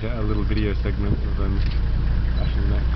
a little video segment of them bashing that.